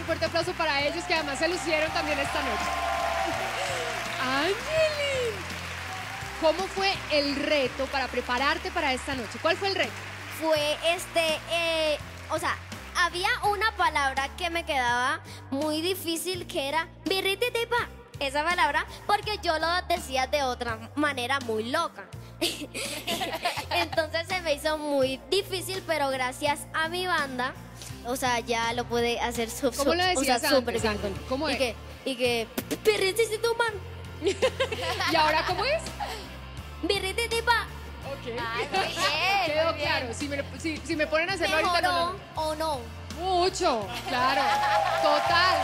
un fuerte aplauso para ellos, que además se lucieron también esta noche. Angelin, ¿cómo fue el reto para prepararte para esta noche? ¿Cuál fue el reto? Fue o sea, había una palabra que me quedaba muy difícil que era birrititipa. Esa palabra, porque yo lo decía de otra manera muy loca. Entonces se me hizo muy difícil, pero gracias a mi banda, o sea, ya lo pude hacer ¿Cómo lo decías súper antes, bien. ¿Cómo es? Y que birrititipa. ¿Y ahora cómo es? Birrititipa. Ok. Ay, muy bien, Quedó muy bien. claro. Si me ponen a hacerlo ahorita, ¿Mejoró no. o no? Mucho, claro. Total.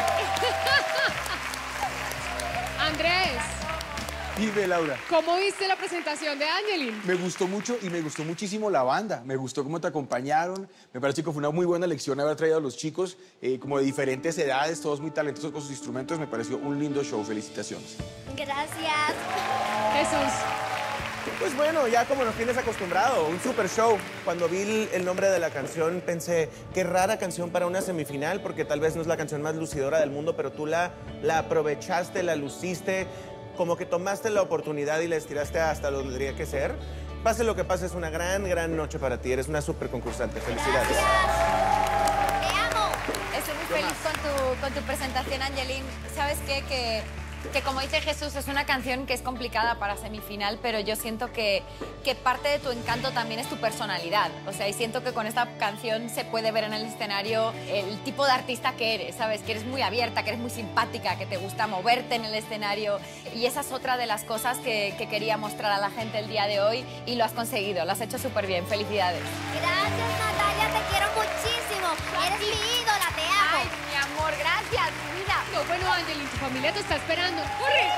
Andrés, Dime, Laura. ¿cómo viste la presentación de Angelin? Me gustó mucho y me gustó muchísimo la banda. Me gustó cómo te acompañaron. Me parece que fue una muy buena lección haber traído a los chicos como de diferentes edades, todos muy talentosos con sus instrumentos. Me pareció un lindo show. Felicitaciones. Gracias. Jesús. Pues bueno, ya como nos tienes acostumbrado, un super show. Cuando vi el nombre de la canción pensé, qué rara canción para una semifinal, porque tal vez no es la canción más lucidora del mundo, pero tú la aprovechaste, la luciste, como que tomaste la oportunidad y la estiraste hasta donde tendría que ser. Pase lo que pase, es una gran noche para ti. Eres una super concursante. Felicidades. Gracias. Te amo. Estoy muy feliz con tu presentación, Angelin. ¿Sabes qué? Que como dice Jesús, es una canción que es complicada para semifinal, pero yo siento que parte de tu encanto también es tu personalidad. O sea, y siento que con esta canción se puede ver en el escenario el tipo de artista que eres, ¿sabes? Que eres muy abierta, que eres muy simpática, que te gusta moverte en el escenario. Y esa es otra de las cosas que quería mostrar a la gente el día de hoy y lo has conseguido, lo has hecho súper bien. Felicidades. Gracias, Natalia, te quiero muchísimo. Eres mi ídola, te amo. Ay, mi amor, gracias, mi vida. No, bueno, Angelin, tu familia te está esperando. ¡Corre!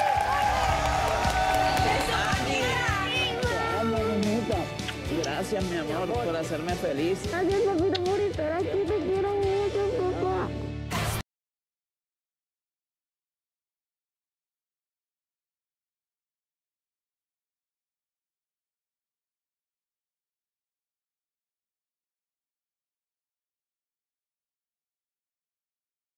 Te amo, bonita. Gracias, mi amor, por hacerme feliz. Gracias, papito, por estar aquí, te quiero mucho.